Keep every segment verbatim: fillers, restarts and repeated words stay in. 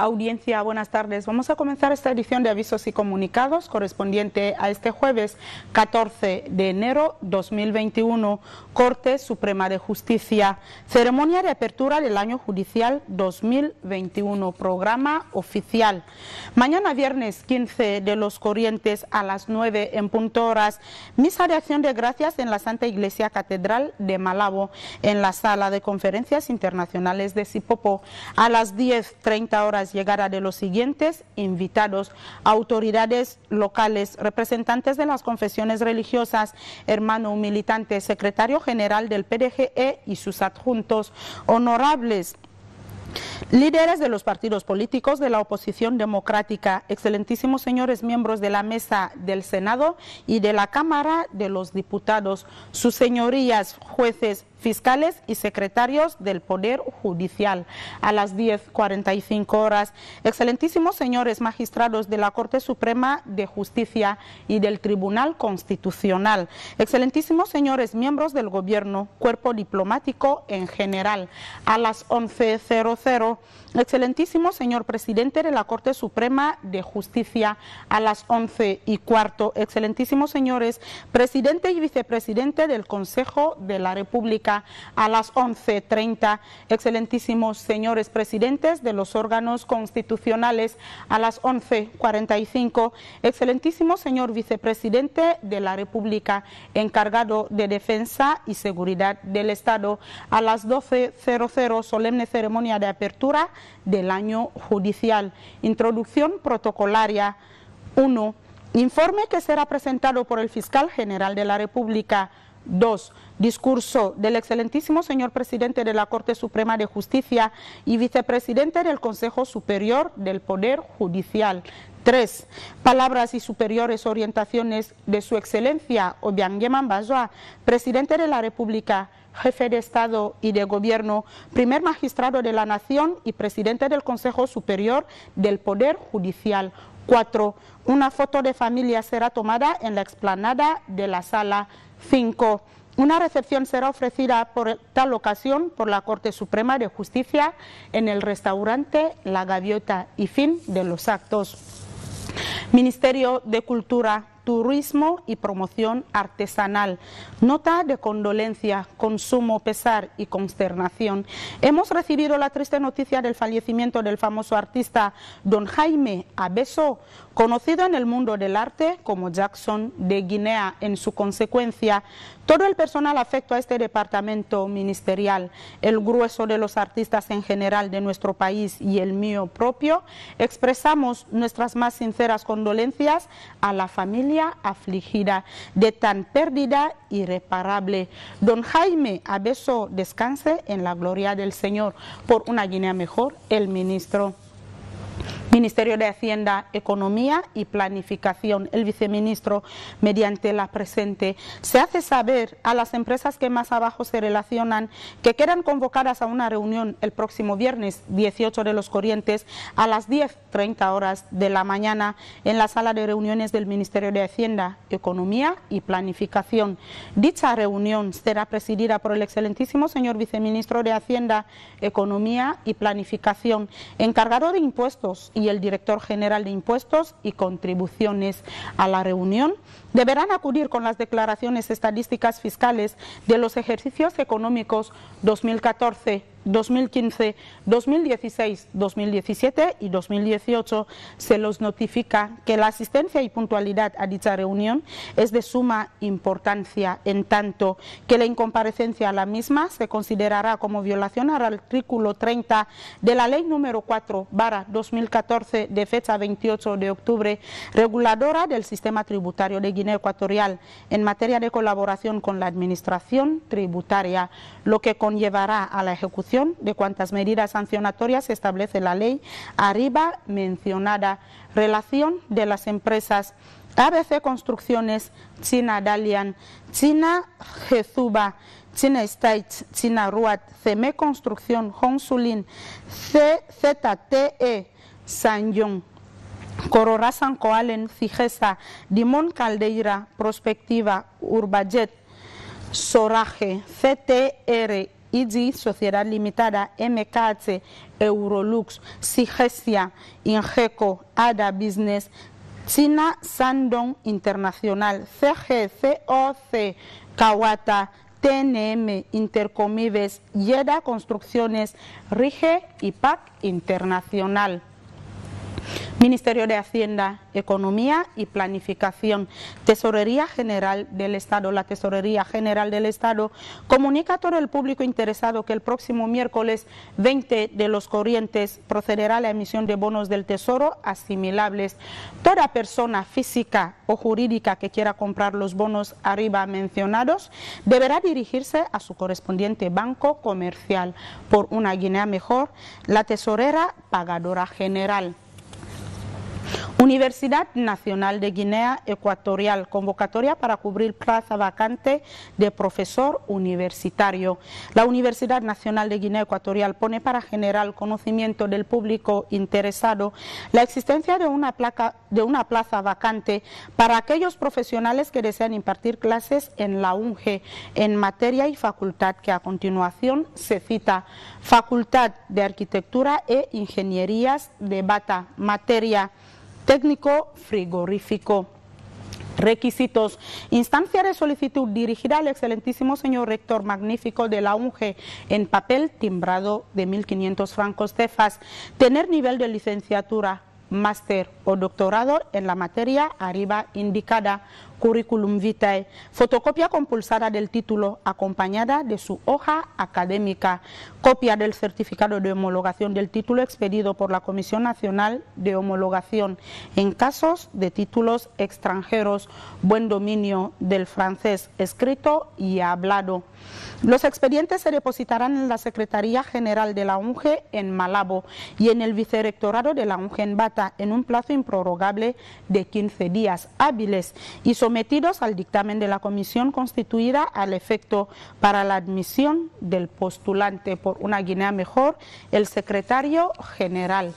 audiencia, buenas tardes. Vamos a comenzar esta edición de avisos y comunicados correspondiente a este jueves catorce de enero de dos mil veintiuno, Corte Suprema de Justicia, ceremonia de apertura del año judicial dos mil veintiuno, programa oficial. Mañana viernes quince de los Corrientes a las nueve en punto horas, misa de acción de gracias en la Santa Iglesia Catedral de Malabo, en la sala de conferencias internacionales de Sipopo. A las diez treinta horas llegada de los siguientes invitados: autoridades locales, representantes de las confesiones religiosas, hermano militante, secretario general del P D G E y sus adjuntos, honorables líderes de los partidos políticos de la oposición democrática, excelentísimos señores miembros de la mesa del Senado y de la Cámara de los Diputados, sus señorías jueces, fiscales y secretarios del Poder Judicial. A las diez cuarenta y cinco horas, excelentísimos señores magistrados de la Corte Suprema de Justicia y del Tribunal Constitucional, excelentísimos señores miembros del Gobierno, cuerpo diplomático en general. A las once cero cero, excelentísimo señor presidente de la Corte Suprema de Justicia. A las once y cuarto, excelentísimos señores presidente y vicepresidente del Consejo de la República. A las once treinta, excelentísimos señores presidentes de los órganos constitucionales. A las once cuarenta y cinco, excelentísimo señor vicepresidente de la República, encargado de Defensa y Seguridad del Estado. A las doce cero cero, solemne ceremonia de apertura del año judicial. Introducción protocolaria. uno. Informe que será presentado por el fiscal general de la República. dos. Discurso del excelentísimo señor presidente de la Corte Suprema de Justicia y vicepresidente del Consejo Superior del Poder Judicial. tres. Palabras y superiores orientaciones de su excelencia Obiangema Mbasoa, presidente de la República, jefe de Estado y de Gobierno, primer magistrado de la Nación y presidente del Consejo Superior del Poder Judicial. cuatro. Una foto de familia será tomada en la explanada de la sala. cinco. Una recepción será ofrecida por tal ocasión por la Corte Suprema de Justicia en el restaurante La Gaviota. Y fin de los actos. Ministerio de Cultura, Turismo y Promoción Artesanal. Nota de condolencia, con sumo pesar y consternación. Hemos recibido la triste noticia del fallecimiento del famoso artista don Jaime Abeso, conocido en el mundo del arte como Jackson de Guinea. En su consecuencia, todo el personal afecto a este departamento ministerial, el grueso de los artistas en general de nuestro país y el mío propio, expresamos nuestras más sinceras condolencias a la familia afligida de tan pérdida irreparable. Don Jaime Abeso descanse en la gloria del Señor. Por una Guinea mejor, el ministro. Ministerio de Hacienda, Economía y Planificación. El viceministro, mediante la presente, se hace saber a las empresas que más abajo se relacionan que quedan convocadas a una reunión el próximo viernes dieciocho de los Corrientes a las diez treinta horas de la mañana en la sala de reuniones del Ministerio de Hacienda, Economía y Planificación. Dicha reunión será presidida por el excelentísimo señor viceministro de Hacienda, Economía y Planificación, encargado de impuestos, y el director general de Impuestos y Contribuciones. A la reunión deberán acudir con las declaraciones estadísticas fiscales de los ejercicios económicos dos mil catorce, dos mil quince, dos mil dieciséis, dos mil diecisiete y dos mil dieciocho. Se los notifica que la asistencia y puntualidad a dicha reunión es de suma importancia, en tanto que la incomparecencia a la misma se considerará como violación al artículo treinta de la Ley número cuatro barra dos mil catorce de fecha veintiocho de octubre, reguladora del sistema tributario de Guinea Ecuatorial en materia de colaboración con la administración tributaria, lo que conllevará a la ejecución de cuantas medidas sancionatorias establece la ley arriba mencionada. Relación de las empresas A B C Construcciones, China Dalian, China Jezuba, China Estates, China Ruat, C M E Construcción, Hongsulin, C Z T E, Sanyong, Cororasan Coalen, Cigesa, Dimon Caldeira, Prospectiva, Urbajet, Soraje, C T R I D I, Sociedad Limitada, M K H, Eurolux, Sigesia, Ingeco, A D A Business, China Shandong Internacional, C G C O C, Kawata, T N M, Intercomives, Yeda Construcciones, Rige y P A C Internacional. Ministerio de Hacienda, Economía y Planificación, Tesorería General del Estado. La Tesorería General del Estado comunica a todo el público interesado que el próximo miércoles veinte de los corrientes procederá a la emisión de bonos del Tesoro asimilables. Toda persona física o jurídica que quiera comprar los bonos arriba mencionados deberá dirigirse a su correspondiente banco comercial. Por una Guinea mejor, la tesorera pagadora general. Universidad Nacional de Guinea Ecuatorial, convocatoria para cubrir plaza vacante de profesor universitario. La Universidad Nacional de Guinea Ecuatorial pone para general conocimiento del público interesado la existencia de una, placa, de una plaza vacante para aquellos profesionales que desean impartir clases en la U N G en materia y facultad que a continuación se cita: Facultad de Arquitectura e Ingenierías de Bata, materia técnico frigorífico. Requisitos: instancia de solicitud dirigida al excelentísimo señor rector magnífico de la U N G en papel timbrado de mil quinientos francos C E F A S, tener nivel de licenciatura, máster o doctorado en la materia arriba indicada, currículum vitae, fotocopia compulsada del título acompañada de su hoja académica, copia del certificado de homologación del título expedido por la Comisión Nacional de Homologación en casos de títulos extranjeros, buen dominio del francés escrito y hablado. Los expedientes se depositarán en la Secretaría General de la U N G en Malabo y en el Vicerrectorado de la U N G en Bata en un plazo improrrogable de quince días hábiles y sometidos al dictamen de la comisión constituida al efecto para la admisión del postulante. Por una Guinea mejor, el secretario general.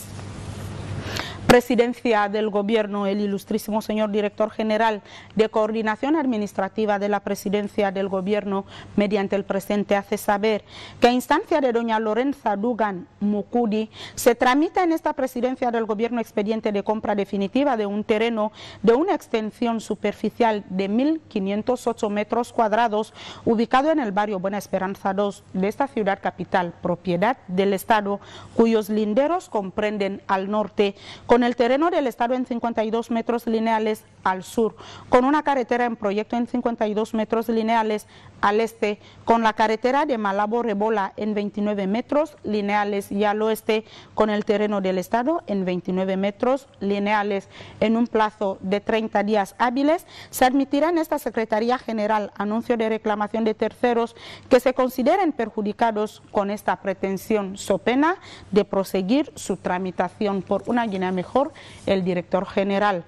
Presidencia del Gobierno, el ilustrísimo señor Director General de Coordinación Administrativa de la Presidencia del Gobierno, mediante el presente hace saber que a instancia de doña Lorenza Dugan Mukudi se tramita en esta Presidencia del Gobierno expediente de compra definitiva de un terreno de una extensión superficial de mil quinientos ocho metros cuadrados ubicado en el barrio Buena Esperanza dos de esta ciudad capital, propiedad del Estado, cuyos linderos comprenden al norte, con el terreno del Estado en cincuenta y dos metros lineales al sur, con una carretera en proyecto en cincuenta y dos metros lineales al este, con la carretera de Malabo-Rebola en veintinueve metros lineales y al oeste, con el terreno del Estado en veintinueve metros lineales. En un plazo de treinta días hábiles, se admitirá en esta Secretaría General anuncio de reclamación de terceros que se consideren perjudicados con esta pretensión, so pena de proseguir su tramitación. Por una Guinea mejor, el Director General.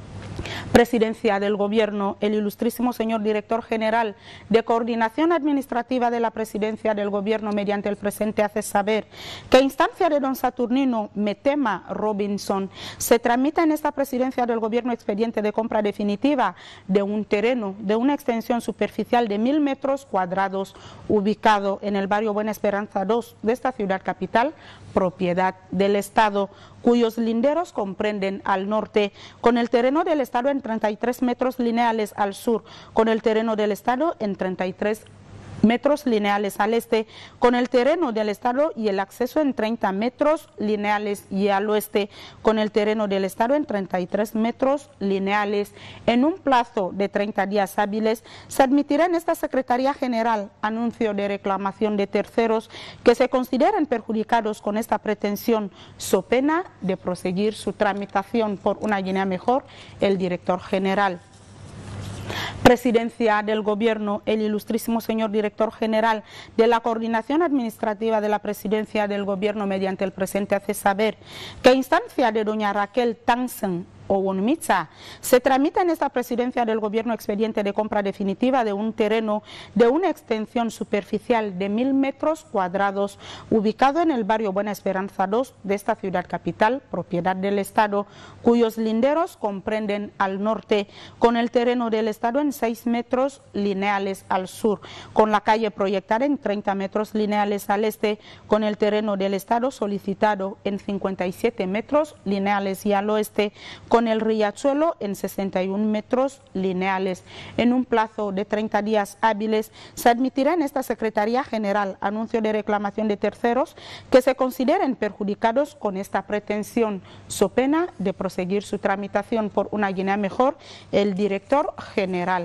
Presidencia del Gobierno, el ilustrísimo señor Director General de Coordinación Administrativa de la Presidencia del Gobierno mediante el presente hace saber que a instancia de don Saturnino Metema Robinson se tramita en esta Presidencia del Gobierno expediente de compra definitiva de un terreno de una extensión superficial de mil metros cuadrados ubicado en el barrio Buena Esperanza dos de esta ciudad capital, propiedad del Estado, cuyos linderos comprenden al norte, con el terreno del Estado en treinta y tres metros lineales al sur, con el terreno del Estado en treinta y tres metros lineales al este, con el terreno del Estado y el acceso en treinta metros lineales y al oeste, con el terreno del Estado en treinta y tres metros lineales. En un plazo de treinta días hábiles, se admitirá en esta Secretaría General anuncio de reclamación de terceros que se consideren perjudicados con esta pretensión, so pena de proseguir su tramitación. Por una Guinea mejor, el Director General. Presidencia del Gobierno, el ilustrísimo señor Director General de la Coordinación Administrativa de la Presidencia del Gobierno mediante el presente hace saber que a instancia de doña Raquel Tansen Owonmitsa. Se tramita en esta presidencia del Gobierno expediente de compra definitiva de un terreno de una extensión superficial de mil metros cuadrados ubicado en el barrio Buena Esperanza dos de esta ciudad capital, propiedad del Estado, cuyos linderos comprenden al norte con el terreno del Estado en seis metros lineales al sur, con la calle proyectada en treinta metros lineales al este, con el terreno del Estado solicitado en cincuenta y siete metros lineales y al oeste, con el riachuelo en sesenta y un metros lineales. En un plazo de treinta días hábiles se admitirá en esta Secretaría General anuncio de reclamación de terceros que se consideren perjudicados con esta pretensión, so pena de proseguir su tramitación por una Guinea mejor el director general.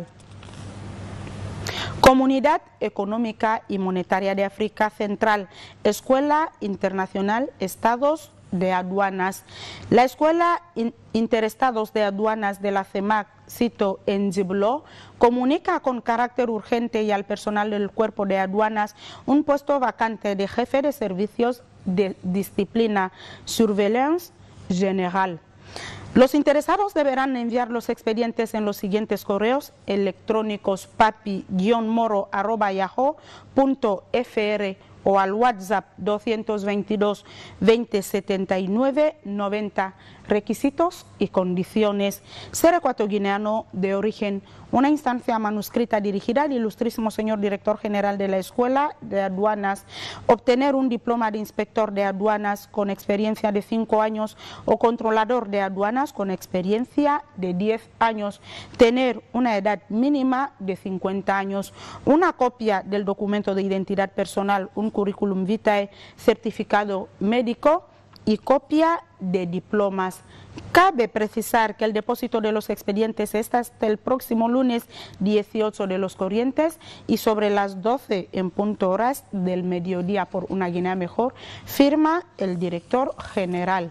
Comunidad Económica y Monetaria de África Central, Escuela Internacional Estados de Aduanas. La Escuela Interestados de Aduanas de la CEMAC, cito en Ziblo, comunica con carácter urgente y al personal del Cuerpo de Aduanas un puesto vacante de jefe de servicios de disciplina Surveillance General. Los interesados deberán enviar los expedientes en los siguientes correos electrónicos: papi guion moro arroba yahoo punto fr o al WhatsApp doscientos veintidós, veinte setenta y nueve, noventa. Requisitos y condiciones. Ser ecuatoguineano de origen. Una instancia manuscrita dirigida al ilustrísimo señor director general de la Escuela de Aduanas. Obtener un diploma de inspector de aduanas con experiencia de cinco años o controlador de aduanas con experiencia de diez años. Tener una edad mínima de cincuenta años. Una copia del documento de identidad personal, un currículum vitae, certificado médico y copia de diplomas. Cabe precisar que el depósito de los expedientes está hasta el próximo lunes dieciocho de los corrientes y sobre las doce en punto horas del mediodía por una Guinea mejor, firma el director general.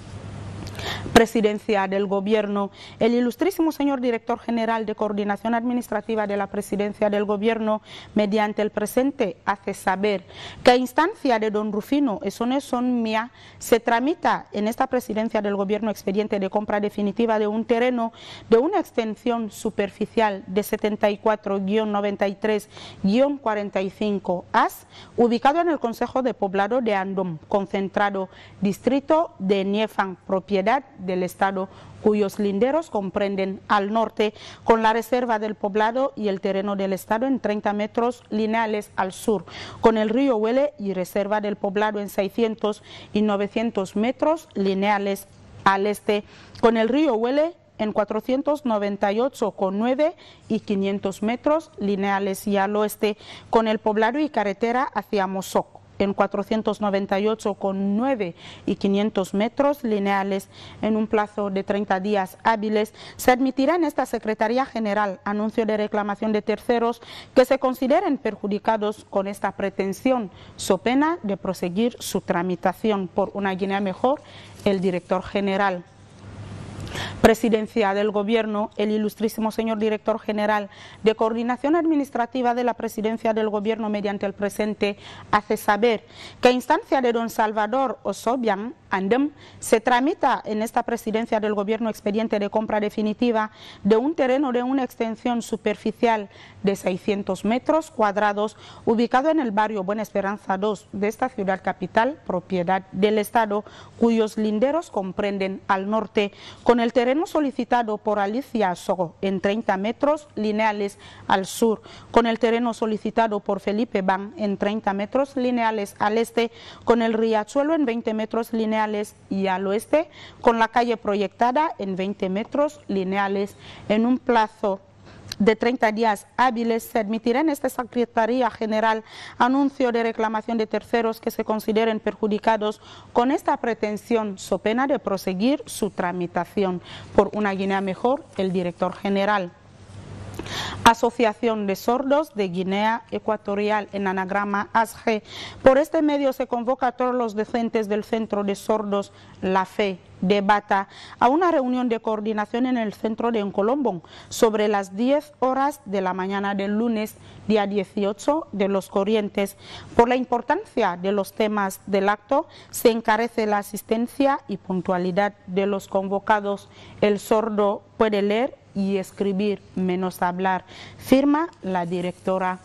Presidencia del Gobierno. El ilustrísimo señor director general de Coordinación Administrativa de la Presidencia del Gobierno, mediante el presente, hace saber que a instancia de don Rufino Esoneson Mía se tramita en esta Presidencia del Gobierno expediente de compra definitiva de un terreno de una extensión superficial de setenta y cuatro guion noventa y tres guion cuarenta y cinco as, ubicado en el Consejo de Poblado de Andom, concentrado, distrito de Niefan, propiedad del Estado, cuyos linderos comprenden al norte con la reserva del poblado y el terreno del Estado en treinta metros lineales al sur, con el río Huele y reserva del poblado en seiscientos y novecientos metros lineales al este, con el río Huele en cuatrocientos noventa y ocho coma nueve y quinientos metros lineales y al oeste, con el poblado y carretera hacia Mosoc en cuatrocientos noventa y ocho coma nueve y quinientos metros lineales. En un plazo de treinta días hábiles se admitirá en esta Secretaría General anuncio de reclamación de terceros que se consideren perjudicados con esta pretensión, so pena de proseguir su tramitación por una Guinea mejor el director general. Presidencia del Gobierno. El ilustrísimo señor director general de Coordinación Administrativa de la Presidencia del Gobierno, mediante el presente, hace saber que a instancia de don Salvador Osobian Andem se tramita en esta Presidencia del Gobierno expediente de compra definitiva de un terreno de una extensión superficial de seiscientos metros cuadrados ubicado en el barrio Buena Esperanza dos de esta ciudad capital, propiedad del Estado, cuyos linderos comprenden al norte con el terreno solicitado por Alicia Sogo en treinta metros lineales al sur, con el terreno solicitado por Felipe Ban en treinta metros lineales al este, con el riachuelo en veinte metros lineales y al oeste, con la calle proyectada en veinte metros lineales. En un plazo de treinta días hábiles se admitirá en esta Secretaría General anuncio de reclamación de terceros que se consideren perjudicados con esta pretensión, so pena de proseguir su tramitación por una Guinea mejor el director general. Asociación de Sordos de Guinea Ecuatorial, en anagrama A S G. Por este medio se convoca a todos los docentes del Centro de Sordos La Fe de Bata a una reunión de coordinación en el centro de Encolombón sobre las diez horas de la mañana del lunes, día dieciocho de los Corrientes. Por la importancia de los temas del acto, se encarece la asistencia y puntualidad de los convocados. El sordo puede leer y escribir menos hablar, firma la directora.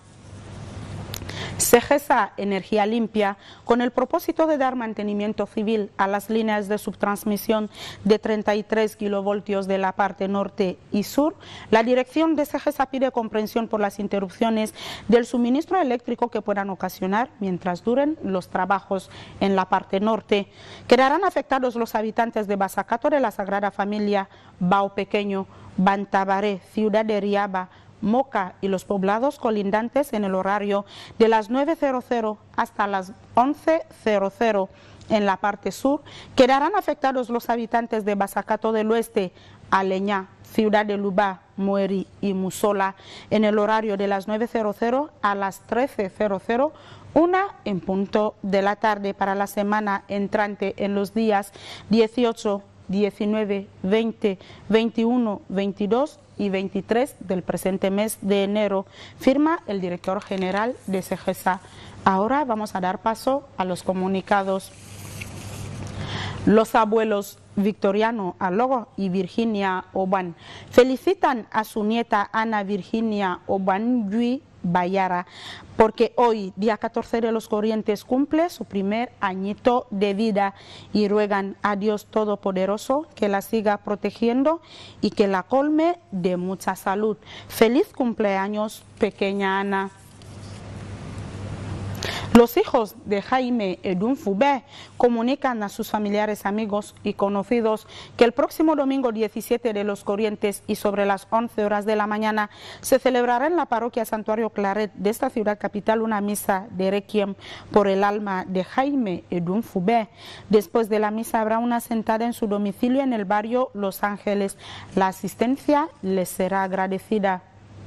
Segesa Energía Limpia, con el propósito de dar mantenimiento civil a las líneas de subtransmisión de treinta y tres kilovoltios de la parte norte y sur, la dirección de Segesa pide comprensión por las interrupciones del suministro eléctrico que puedan ocasionar mientras duren los trabajos en la parte norte. Quedarán afectados los habitantes de Basacato de la Sagrada Familia, Bao Pequeño, Bantabaré, Ciudad de Riaba, Moca y los poblados colindantes en el horario de las nueve hasta las once. En la parte sur quedarán afectados los habitantes de Basacato del Oeste, Aleñá, Ciudad de Lubá, Mueri y Musola en el horario de las nueve a las trece, una en punto de la tarde para la semana entrante en los días dieciocho, diecinueve, veinte, veintiuno, veintidós y veintitrés del presente mes de enero, firma el director general de Segesa. Ahora vamos a dar paso a los comunicados. Los abuelos Victoriano Alogo y Virginia Oban felicitan a su nieta Ana Virginia Oban Yui Bayara, porque hoy, día catorce de los Corrientes, cumple su primer añito de vida y ruegan a Dios Todopoderoso que la siga protegiendo y que la colme de mucha salud. Feliz cumpleaños, pequeña Ana. Los hijos de Jaime Edunfubé comunican a sus familiares, amigos y conocidos que el próximo domingo diecisiete de los Corrientes y sobre las once horas de la mañana se celebrará en la parroquia Santuario Claret de esta ciudad capital una misa de requiem por el alma de Jaime Edunfubé. Después de la misa habrá una sentada en su domicilio en el barrio Los Ángeles. La asistencia les será agradecida.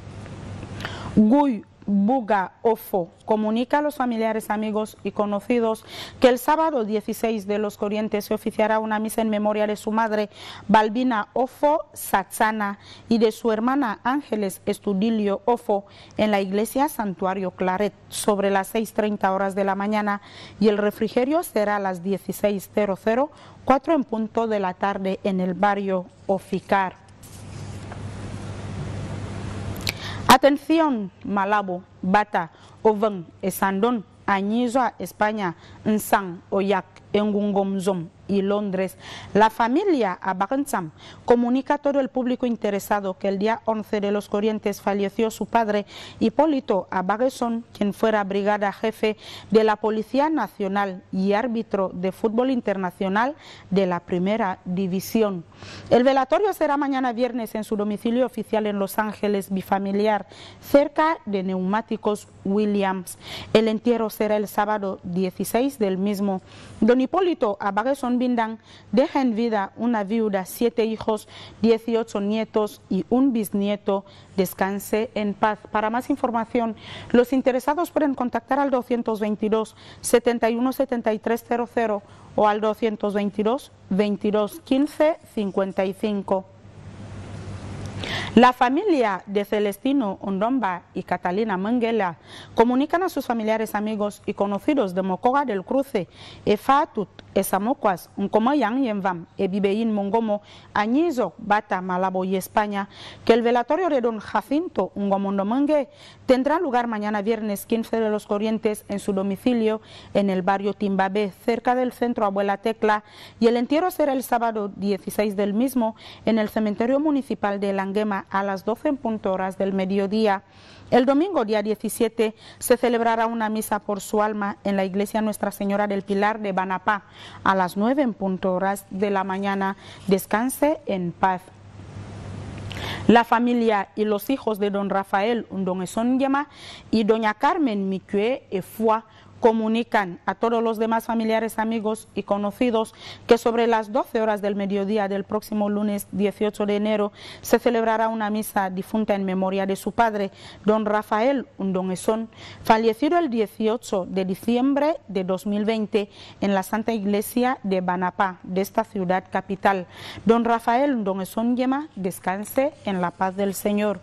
Guy Buga Ofo comunica a los familiares, amigos y conocidos que el sábado dieciséis de los Corrientes se oficiará una misa en memoria de su madre Balbina Ofo Satsana y de su hermana Ángeles Estudilio Ofo en la iglesia Santuario Claret sobre las seis treinta horas de la mañana, y el refrigerio será a las dieciséis, cuatro en punto de la tarde en el barrio Oficar. Atención, Malabo, Bata, Oven, Esandón, Añizoa, España, Nsang, Oyak, Engungomzom y Londres. La familia Abaganzam comunica a todo el público interesado que el día once de los Corrientes falleció su padre Hipólito Abaguesón, quien fuera brigada jefe de la Policía Nacional y árbitro de fútbol internacional de la Primera División. El velatorio será mañana viernes en su domicilio oficial en Los Ángeles, bifamiliar, cerca de Neumáticos Williams. El entierro será el sábado dieciséis del mismo. Don Hipólito Abaguesón Bindán deja en vida una viuda, siete hijos, dieciocho nietos y un bisnieto. Descanse en paz. Para más información, los interesados pueden contactar al doscientos veintidós, setenta y uno, setenta y tres cero cero o al doscientos veintidós, veintidós, quince, cincuenta y cinco. La familia de Celestino Ondomba y Catalina Menguela comunican a sus familiares, amigos y conocidos de Mocoga del Cruce, Efatut, Esamocuas, Uncomayang Yenvam, Ebibeín Mongomo, Añizo, Bata, Malabo y España, que el velatorio de don Jacinto Ungomondo Mengue tendrá lugar mañana viernes quince de los Corrientes en su domicilio en el barrio Timbabé, cerca del centro Abuela Tecla, y el entierro será el sábado dieciséis del mismo en el cementerio municipal de Languema a las doce en punto horas del mediodía. El domingo, día diecisiete, se celebrará una misa por su alma en la iglesia Nuestra Señora del Pilar de Banapá a las nueve en punto horas de la mañana. Descanse en paz. La familia y los hijos de don Rafael Undonguesón Yema y doña Carmen Micue Efua comunican a todos los demás familiares, amigos y conocidos que sobre las doce horas del mediodía del próximo lunes dieciocho de enero se celebrará una misa difunta en memoria de su padre, don Rafael Undonezón, fallecido el dieciocho de diciembre de dos mil veinte en la Santa Iglesia de Banapá, de esta ciudad capital. Don Rafael Undonezón Yema, descanse en la paz del Señor.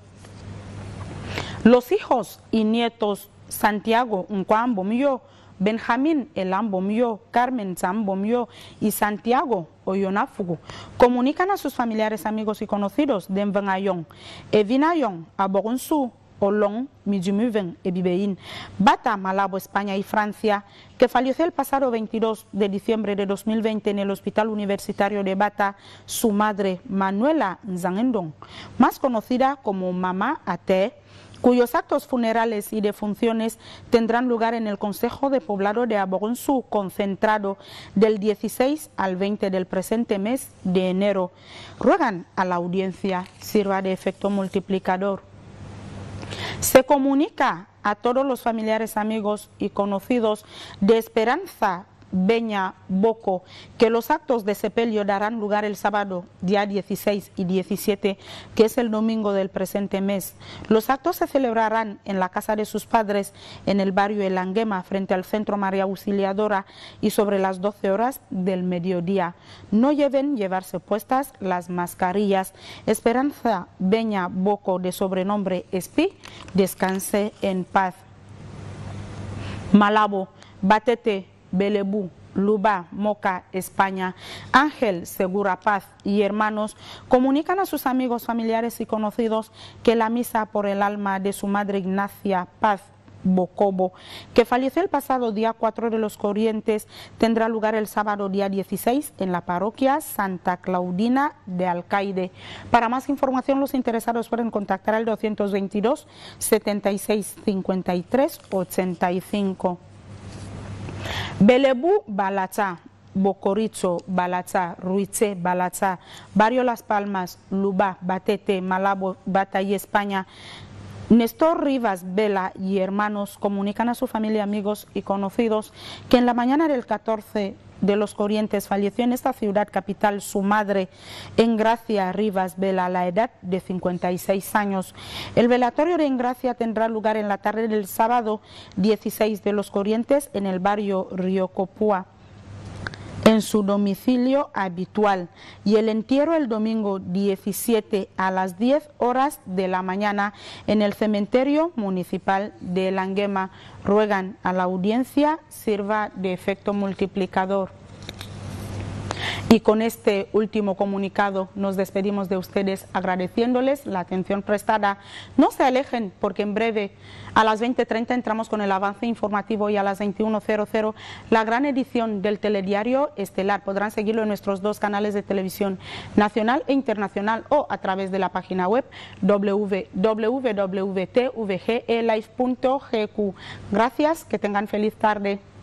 Los hijos y nietos Santiago Nkwam Bomyo, Benjamín Elam Bomyo, Carmen Sam Bomyo y Santiago Oyonafugu comunican a sus familiares, amigos y conocidos de Mvangayong, Evinayong, Abogonsu, Olong, Mijumuven, Ebibein, Bata, Malabo, España y Francia, que falleció el pasado veintidós de diciembre de dos mil veinte en el Hospital Universitario de Bata, su madre Manuela Nzangendong, más conocida como Mamá Ate, cuyos actos funerales y defunciones tendrán lugar en el Consejo de Poblado de Abogonsu, concentrado del dieciséis al veinte del presente mes de enero. Ruegan a la audiencia sirva de efecto multiplicador. Se comunica a todos los familiares, amigos y conocidos de Esperanza Beña Boco que los actos de sepelio darán lugar el sábado día dieciséis y diecisiete, que es el domingo del presente mes. Los actos se celebrarán en la casa de sus padres en el barrio El Anguema, frente al Centro María Auxiliadora, y sobre las doce horas del mediodía. No deben llevarse puestas las mascarillas. Esperanza Beña Boco, de sobrenombre Espi, descanse en paz. Malabo, Batete, Belebú, Luba, Moca, España, Ángel Segura Paz y hermanos comunican a sus amigos, familiares y conocidos que la misa por el alma de su madre Ignacia Paz Bocobo, que falleció el pasado día cuatro de los Corrientes, tendrá lugar el sábado día dieciséis en la parroquia Santa Claudina de Alcaide. Para más información, los interesados pueden contactar al doscientos veintidós, setenta y seis, cincuenta y tres, ochenta y cinco. Belebú, Balata, Bocoricho, Balata, Ruiche, Balata, Barrio Las Palmas, Luba, Batete, Malabo, Bata y España. Néstor Rivas Vela y hermanos comunican a su familia, amigos y conocidos que en la mañana del catorce de los Corrientes falleció en esta ciudad capital su madre, Engracia Rivas Vela, a la edad de cincuenta y seis años. El velatorio de Engracia tendrá lugar en la tarde del sábado dieciséis de los Corrientes en el barrio Río Copúa, en su domicilio habitual, y el entierro el domingo diecisiete a las diez horas de la mañana en el cementerio municipal de El Anguema. Ruegan a la audiencia sirva de efecto multiplicador. Y con este último comunicado nos despedimos de ustedes agradeciéndoles la atención prestada. No se alejen, porque en breve a las veinte treinta entramos con el avance informativo y a las veintiuno cero la gran edición del telediario estelar. Podrán seguirlo en nuestros dos canales de televisión nacional e internacional o a través de la página web w w w punto t v g e live punto g q. Gracias, que tengan feliz tarde.